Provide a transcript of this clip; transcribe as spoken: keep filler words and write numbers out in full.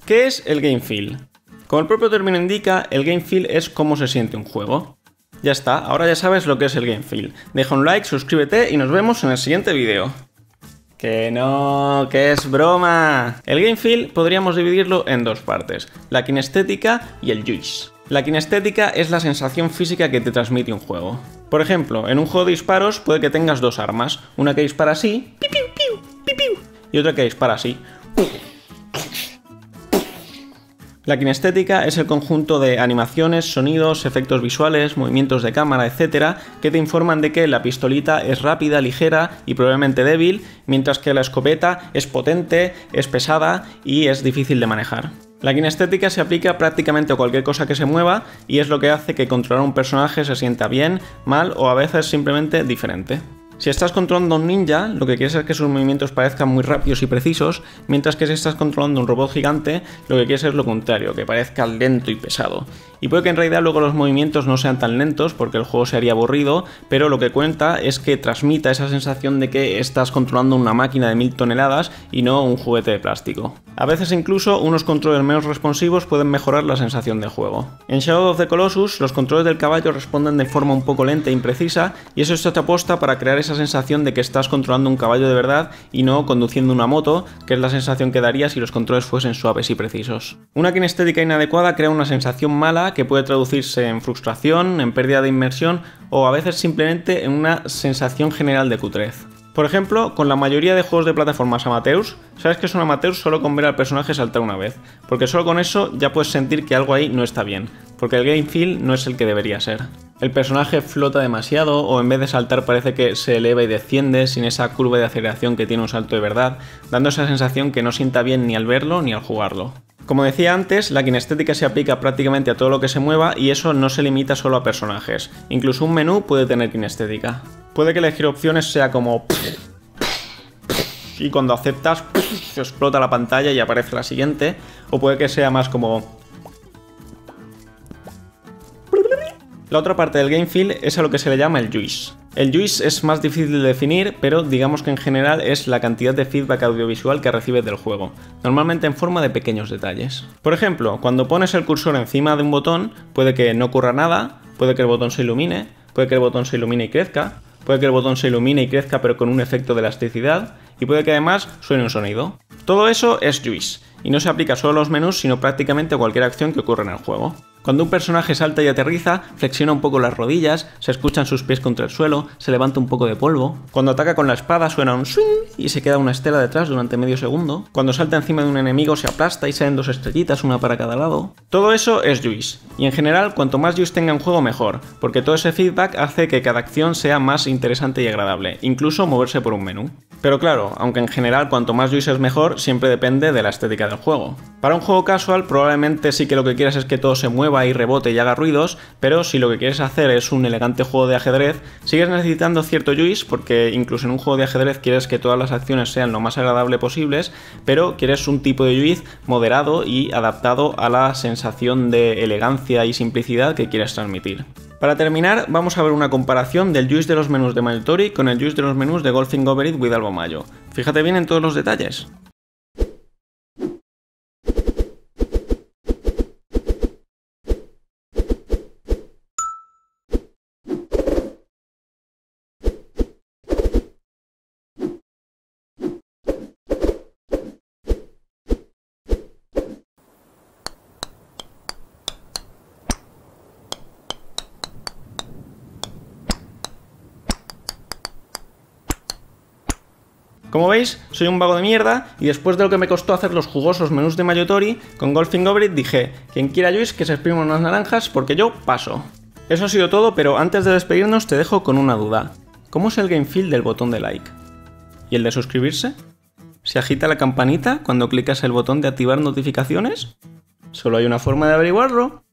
¿Qué es el Game Feel? Como el propio término indica, el Game Feel es cómo se siente un juego. Ya está, ahora ya sabes lo que es el Game Feel. Deja un like, suscríbete y nos vemos en el siguiente vídeo. Que no, que es broma. El Game Feel podríamos dividirlo en dos partes, la kinestética y el juice. La kinestética es la sensación física que te transmite un juego. Por ejemplo, en un juego de disparos puede que tengas dos armas, una que dispara así, piu, piu, piu, piu, piu, y otra que dispara así. La kinestética es el conjunto de animaciones, sonidos, efectos visuales, movimientos de cámara, etcétera, que te informan de que la pistolita es rápida, ligera y probablemente débil, mientras que la escopeta es potente, es pesada y es difícil de manejar. La kinestética se aplica prácticamente a cualquier cosa que se mueva y es lo que hace que controlar un personaje se sienta bien, mal o a veces simplemente diferente. Si estás controlando a un ninja, lo que quieres es que sus movimientos parezcan muy rápidos y precisos, mientras que si estás controlando a un robot gigante, lo que quieres es lo contrario, que parezca lento y pesado. Y puede que en realidad luego los movimientos no sean tan lentos, porque el juego se haría aburrido, pero lo que cuenta es que transmita esa sensación de que estás controlando una máquina de mil toneladas y no un juguete de plástico. A veces incluso unos controles menos responsivos pueden mejorar la sensación de juego. En Shadow of the Colossus, los controles del caballo responden de forma un poco lenta e imprecisa, y eso está aposta para crear esa sensación de que estás controlando un caballo de verdad y no conduciendo una moto, que es la sensación que daría si los controles fuesen suaves y precisos. Una kinestética inadecuada crea una sensación mala que puede traducirse en frustración, en pérdida de inmersión o a veces simplemente en una sensación general de cutrez. Por ejemplo, con la mayoría de juegos de plataformas amateurs, sabes que es un amateur solo con ver al personaje saltar una vez, porque solo con eso ya puedes sentir que algo ahí no está bien, porque el Game Feel no es el que debería ser. El personaje flota demasiado o en vez de saltar parece que se eleva y desciende sin esa curva de aceleración que tiene un salto de verdad, dando esa sensación que no sienta bien ni al verlo ni al jugarlo. Como decía antes, la kinestética se aplica prácticamente a todo lo que se mueva y eso no se limita solo a personajes. Incluso un menú puede tener kinestética. Puede que elegir opciones sea como... y cuando aceptas, se explota la pantalla y aparece la siguiente, o puede que sea más como... La otra parte del Game Feel es a lo que se le llama el juice. El juice es más difícil de definir, pero digamos que en general es la cantidad de feedback audiovisual que recibes del juego, normalmente en forma de pequeños detalles. Por ejemplo, cuando pones el cursor encima de un botón, puede que no ocurra nada, puede que el botón se ilumine, puede que el botón se ilumine y crezca, puede que el botón se ilumine y crezca pero con un efecto de elasticidad, y puede que además suene un sonido. Todo eso es juice, y no se aplica solo a los menús, sino prácticamente a cualquier acción que ocurra en el juego. Cuando un personaje salta y aterriza, flexiona un poco las rodillas, se escuchan sus pies contra el suelo, se levanta un poco de polvo. Cuando ataca con la espada suena un swing y se queda una estela detrás durante medio segundo. Cuando salta encima de un enemigo se aplasta y salen dos estrellitas, una para cada lado. Todo eso es juice, y en general cuanto más juice tenga un juego mejor, porque todo ese feedback hace que cada acción sea más interesante y agradable, incluso moverse por un menú. Pero claro, aunque en general cuanto más juice es mejor, siempre depende de la estética del juego. Para un juego casual probablemente sí que lo que quieras es que todo se mueva y rebote y haga ruidos, pero si lo que quieres hacer es un elegante juego de ajedrez, sigues necesitando cierto juice porque incluso en un juego de ajedrez quieres que todas las acciones sean lo más agradable posibles, pero quieres un tipo de juice moderado y adaptado a la sensación de elegancia y simplicidad que quieres transmitir. Para terminar, vamos a ver una comparación del juice de los menús de Mayutori con el juice de los menús de Golfing Over It with Albo Mayo. Fíjate bien en todos los detalles. Como veis, soy un vago de mierda y después de lo que me costó hacer los jugosos menús de Mayutori, con Golfing Over It dije, quien quiera juice que se exprima unas naranjas porque yo paso. Eso ha sido todo, pero antes de despedirnos te dejo con una duda. ¿Cómo es el Game Feel del botón de like? ¿Y el de suscribirse? ¿Se agita la campanita cuando clicas el botón de activar notificaciones? Solo hay una forma de averiguarlo.